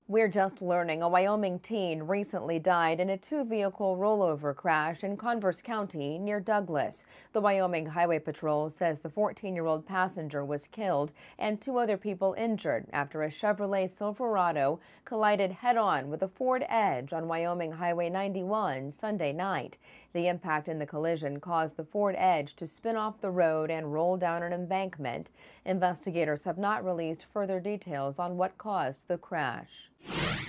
We're just learning a Wyoming teen recently died in a two-vehicle rollover crash in Converse County near Douglas. The Wyoming Highway Patrol says the 14-year-old passenger was killed and two other people injured after a Chevrolet Silverado collided head-on with a Ford Edge on Wyoming Highway 91 Sunday night. The impact in the collision caused the Ford Edge to spin off the road and roll down an embankment. Investigators have not released further details on what caused the crash.